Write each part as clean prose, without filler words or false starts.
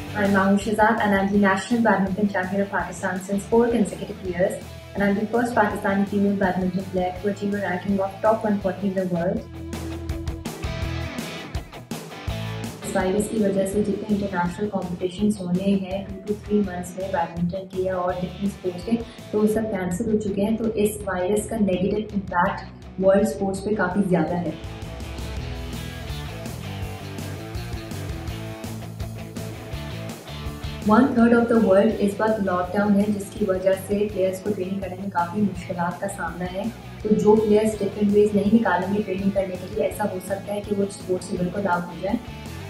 I'm Mahou Shahzad and I'm the National Badminton Champion of Pakistan since 4 consecutive years, and I'm the first Pakistani female badminton player to achieve a ranking of top 140 in the world. इस virus की वजह से जितने international competitions होने हैं 2 to 3 months में badminton के या और डिफरेंट स्पोर्ट्स के, तो वो सब कैंसिल हो चुके हैं। तो इस वायरस का नेगेटिव इम्पैक्ट वर्ल्ड स्पोर्ट्स पे काफ़ी ज़्यादा है। 1/3 ऑफ द वर्ल्ड इस वक्त लॉकडाउन है, जिसकी वजह से प्लेयर्स को ट्रेनिंग करने में काफ़ी मुश्किलात का सामना है। तो जो प्लेयर्स डिफरेंट वेज नहीं निकालेंगे ट्रेनिंग करने के लिए, ऐसा हो सकता है कि वो स्पोर्ट्स से बिल्कुल आउट हो जाए।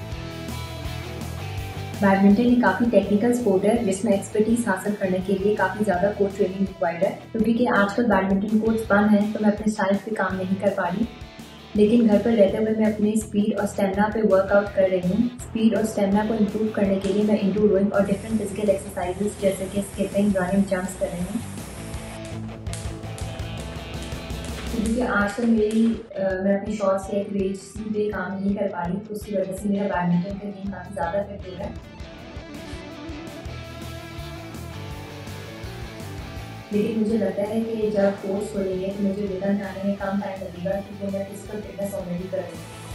बैडमिंटन एक काफ़ी टेक्निकल स्पोर्ट है जिसमें एक्सपर्टीज हासिल करने के लिए काफ़ी ज़्यादा कोर्ट ट्रेनिंग रिक्वायर्ड है। क्योंकि आजकल बैडमिंटन कोर्ट्स बंद हैं तो मैं अपने स्टाइल पे काम नहीं कर पा रही, लेकिन घर पर रहते हुए मैं अपने स्पीड और स्टेमिना पे वर्कआउट कर रही हूँ। स्पीड और स्टेमिना को इम्प्रूव करने के लिए मैं इंडोर रोइंग और डिफरेंट फिजिकल एक्सरसाइजेस जैसे कि स्किपिंग, रनिंग, जंप्स कर रही हूँ। क्योंकि आजकल मैं अपनी शॉर्ट्स के एक रेंज पे काम नहीं कर पा रही, तो उसकी वजह से मेरा बैडमिंटन का गेम काफ़ी ज़्यादा इफेक्ट हो रहा है। लेकिन मुझे लगता है कि जब कोर्स खोलेंगे तो मुझे रिटर्न आने में कम टाइम लगेगा, क्योंकि मैं फिजिकल फिटनेस ऑलरेडी कर रही हूँ।